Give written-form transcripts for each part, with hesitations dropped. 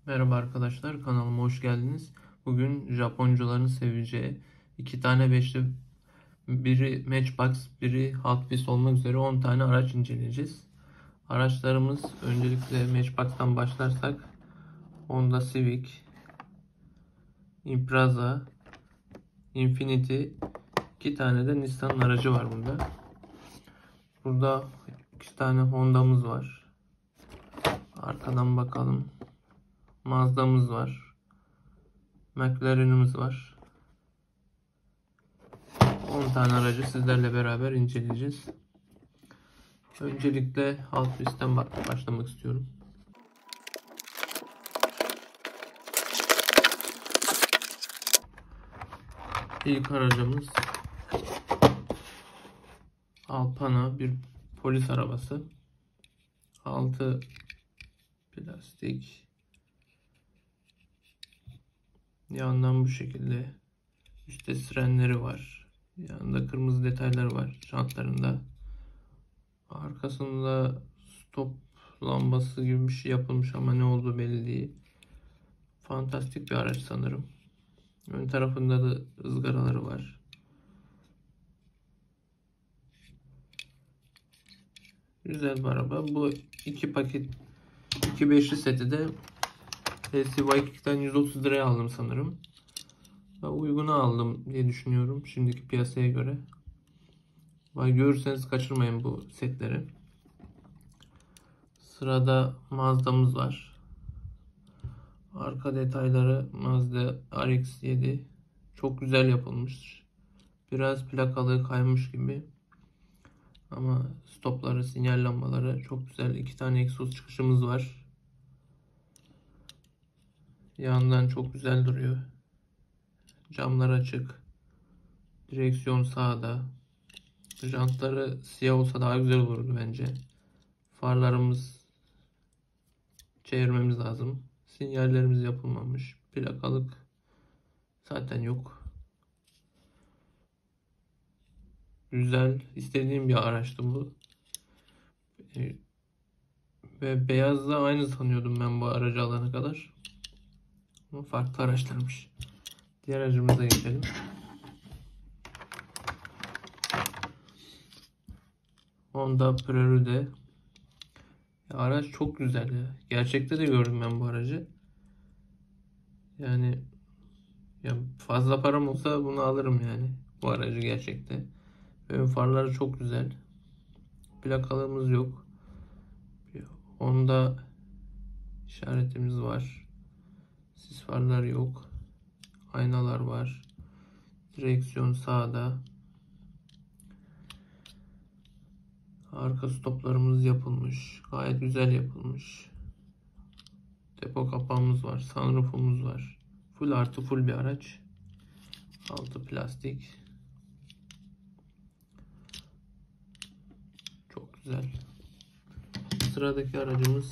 Merhaba arkadaşlar, kanalıma hoş geldiniz. Bugün Japoncuların seveceği iki tane beşli, biri Matchbox, biri Hot Wheels olmak üzere 10 tane araç inceleyeceğiz. Araçlarımız, öncelikle Matchbox'tan başlarsak Honda Civic, Impreza, Infiniti, iki tane de Nissan'ın aracı var burada. Burada iki tane Honda'mız var. Arkadan bakalım. Mazda'mız var. McLaren'imiz var. 10 tane aracı sizlerle beraber inceleyeceğiz. Öncelikle Hot Wheels'ten başlamak istiyorum. İlk aracımız Alpana, bir polis arabası. Altı plastik. Yandan bu şekilde. Üstte sirenleri var. Yanında kırmızı detayları var jantlarında. Arkasında stop lambası gibi bir şey yapılmış ama ne olduğu belli değil. Fantastik bir araç sanırım. Ön tarafında da ızgaraları var. Güzel bir araba. Bu iki paket, iki beşli seti de LCY2'den 130 liraya aldım sanırım. Uyguna aldım diye düşünüyorum şimdiki piyasaya göre. Görürseniz kaçırmayın bu setleri. Sırada Mazda'mız var. Arka detayları Mazda RX-7. Çok güzel yapılmış. Biraz plakalı kaymış gibi. Ama stopları, sinyal lambaları çok güzel. İki tane egzoz çıkışımız var. Yandan çok güzel duruyor. Camlar açık. Direksiyon sağda. Jantları siyah olsa daha güzel olurdu bence. Farlarımız çevirmemiz lazım. Sinyallerimiz yapılmamış. Plakalık zaten yok. Güzel. İstediğim bir araçtı bu. Ve beyazla aynı sanıyordum ben bu aracı alana kadar. Ama farklı araçlarmış. Diğer aracımıza geçelim. Honda Prelude. Araç çok güzel ya. Gerçekte de gördüm ben bu aracı. Yani ya fazla param olsa bunu alırım yani. Bu aracı gerçekte. Ön farları çok güzel. Plakalığımız yok. Honda işaretimiz var. Sis farları yok. Aynalar var. Direksiyon sağda. Arka stoplarımız yapılmış. Gayet güzel yapılmış. Depo kapağımız var. Sunroofumuz var. Full artı full bir araç. Altı plastik. Çok güzel. Sıradaki aracımız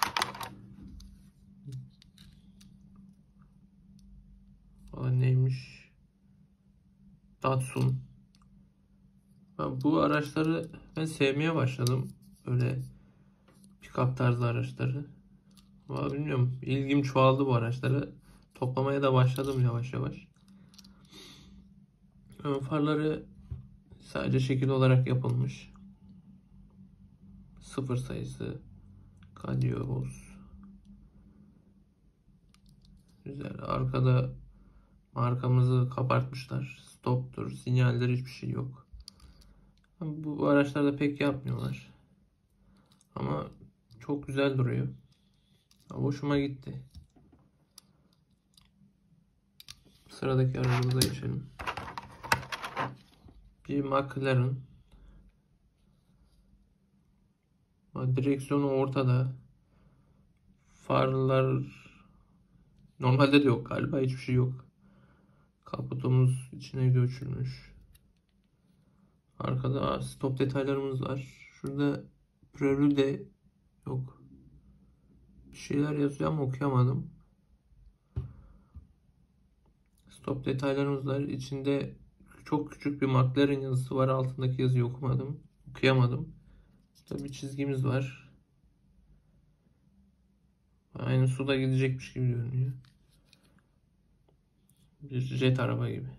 neymiş? Datsun. Bu araçları ben sevmeye başladım. Böyle pick-up tarzı araçları. Ama bilmiyorum. İlgim çoğaldı bu araçları. Toplamaya da başladım yavaş yavaş. Ön farları sadece şekil olarak yapılmış. Sıfır sayısı. Kadios. Güzel. Arkada markamızı kabartmışlar. Stoptur, sinyaldir, hiçbir şey yok. Bu araçlarda pek yapmıyorlar. Ama çok güzel duruyor. Hoşuma gitti. Sıradaki aracımıza geçelim. Bir McLaren. Direksiyonu ortada. Farlar normalde de yok galiba. Hiçbir şey yok. Kaputumuz içine göçülmüş. Arkada stop detaylarımız var. Şurada Prelude yok. Bir şeyler yazıyor ama okuyamadım. Stop detaylarımız var. İçinde çok küçük bir McLaren yazısı var. Altındaki yazıyı okuyamadım. Burada bir çizgimiz var. Aynı suda gidecekmiş gibi görünüyor. Bir jet araba gibi.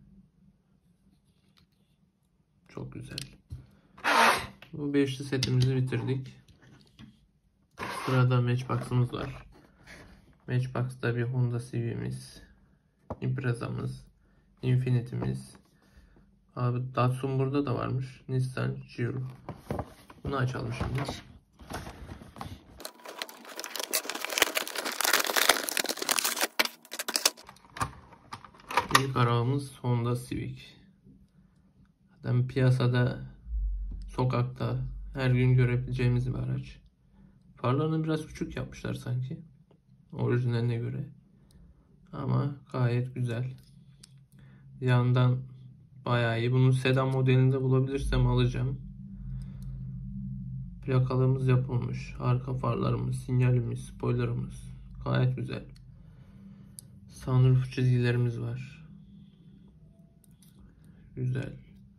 Çok güzel. Bu beşli setimizi bitirdik. Sırada Matchbox'ımız var. Matchbox'ta bir Honda Civic'imiz, Impreza'mız, Infiniti'miz. Abi Datsun burada da varmış. Nissan Giro. Bunu açalım şimdi. İlk arabamız Honda Civic. Zaten piyasada, sokakta her gün görebileceğimiz bir araç. Farlarını biraz küçük yapmışlar sanki. Orijinaline göre. Ama gayet güzel. Yandan bayağı iyi. Bunun sedan modelinde bulabilirsem alacağım. Plakalığımız yapılmış. Arka farlarımız, sinyalimiz, spoilerımız. Gayet güzel. Sunroof çizgilerimiz var. Güzel.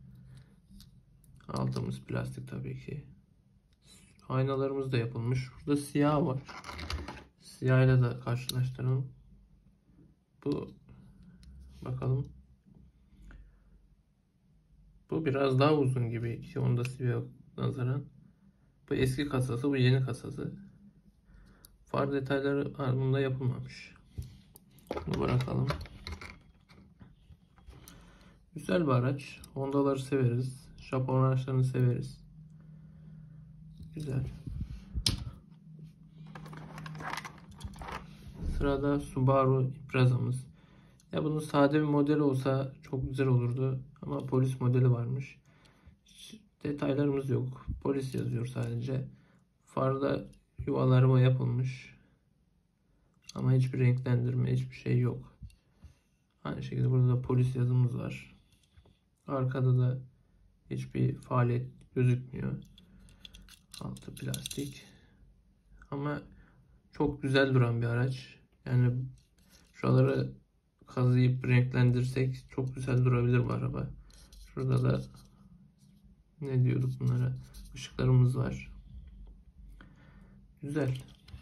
Altımız plastik tabii ki. Aynalarımız da yapılmış. Burada siyah var. Siyahla da karşılaştıralım. Bu bakalım. Bu biraz daha uzun gibi ki Honda Civic'e nazaran. Bu eski kasası, bu yeni kasası. Far detayları bunda yapılmamış. Bunu bırakalım. Güzel bir araç. Honda'ları severiz. Japon araçlarını severiz. Güzel. Sırada Subaru Impreza'mız. Ya bunun sade bir modeli olsa çok güzel olurdu. Ama polis modeli varmış. Detaylarımız yok. Polis yazıyor sadece. Farda yuvalarıma yapılmış. Ama hiçbir renklendirme, hiçbir şey yok. Aynı şekilde burada da polis yazımız var. Arkada da hiçbir faaliyet gözükmüyor. Altı plastik. Ama çok güzel duran bir araç. Yani şuraları kazıyıp renklendirsek çok güzel durabilir bu araba. Şurada da ne diyorduk bunlara? Işıklarımız var. Güzel.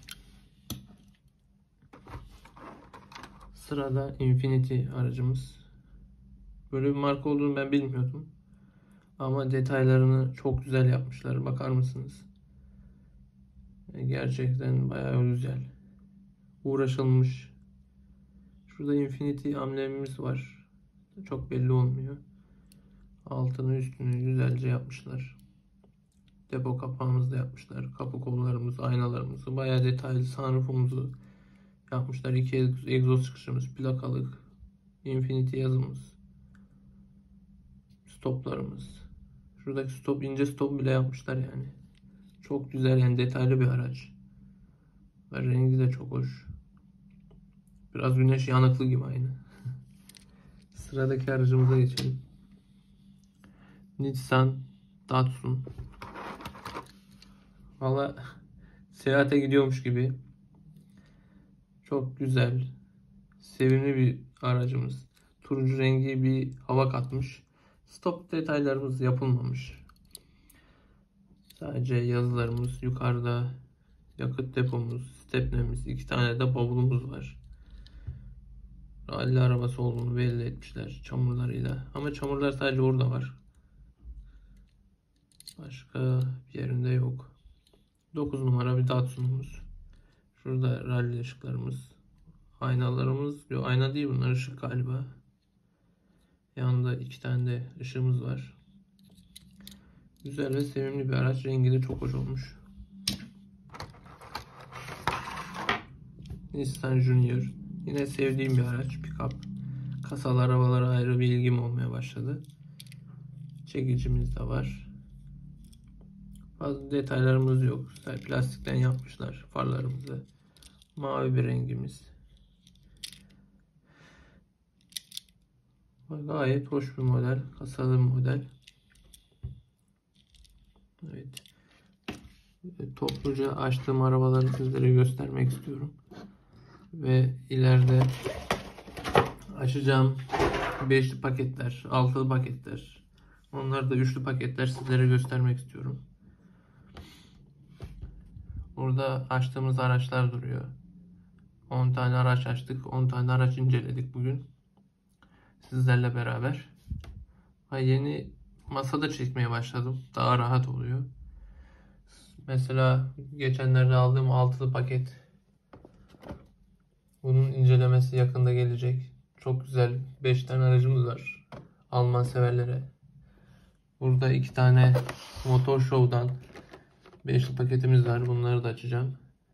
Sırada Infiniti aracımız. Böyle bir marka olduğunu ben bilmiyordum. Ama detaylarını çok güzel yapmışlar. Bakar mısınız? Gerçekten bayağı güzel. Uğraşılmış. Şurada Infiniti amblemimiz var. Çok belli olmuyor. Altını üstünü güzelce yapmışlar. Depo kapağımızı da yapmışlar. Kapı kollarımız, aynalarımızı, bayağı detaylı sunroofumuzu yapmışlar. İki egzoz çıkışımız, plakalık, Infiniti yazımız, stoplarımız. Şuradaki stop, ince stop bile yapmışlar yani. Çok güzel yani, detaylı bir araç. Ve rengi de çok hoş. Biraz güneş yanıklı gibi aynı. Sıradaki aracımıza geçelim. Nissan Datsun. Valla seyahate gidiyormuş gibi. Çok güzel, sevimli bir aracımız. Turuncu rengi bir hava katmış. Stop detaylarımız yapılmamış. Sadece yazılarımız yukarıda, yakıt depomuz, stepnemiz, iki tane de bavulumuz var. Ralli arabası olduğunu belli etmişler çamurlarıyla. Ama çamurlar sadece orada var. Başka bir yerinde yok. 9 numara bir Datsun'umuz. Şurada ralli ışıklarımız. Aynalarımız, yok ayna değil bunlar, ışık galiba. Yanında iki tane de ışığımız var. Güzel ve sevimli bir araç. Rengi de çok hoş olmuş. Nissan Junior. Yine sevdiğim bir araç. Pick-up. Kasalı arabalara ayrı bir ilgim olmaya başladı. Çekicimiz de var. Bazı detaylarımız yok. Plastikten yapmışlar farlarımızı. Mavi bir rengimiz. Gayet hoş bir model. Kasalı bir model. Evet. Topluca açtığım arabaları sizlere göstermek istiyorum. Ve ileride açacağım 5'li paketler, 6'lı paketler, onları da 3'lü paketler sizlere göstermek istiyorum. Burada açtığımız araçlar duruyor. 10 tane araç açtık. 10 tane araç inceledik bugün. Sizlerle beraber. Yeni masada çekmeye başladım. Daha rahat oluyor. Mesela geçenlerde aldığım altılı paket. Bunun incelemesi yakında gelecek. Çok güzel 5 tane aracımız var. Alman severlere. Burada 2 tane Motor Show'dan 5'li paketimiz var. Bunları da açacağım.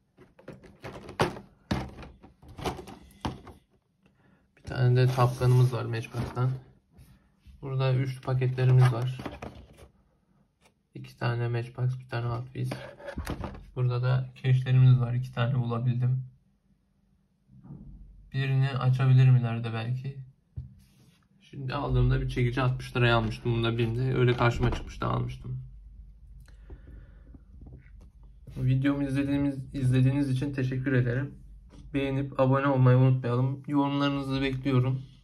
Bir tane de Tapkan'ımız var Matchbox'tan. Burada 3 paketlerimiz var. 2 tane Matchbox, bir tane Hot Wheels. Burada da cache'lerimiz var. 2 tane bulabildim. Birini açabilirim ileride belki. Şimdi aldığımda bir çekici 60 liraya almıştım. Bunda birinde öyle karşıma çıkmıştı, almıştım. Videomu izlediğiniz için teşekkür ederim. Beğenip abone olmayı unutmayalım. Yorumlarınızı bekliyorum.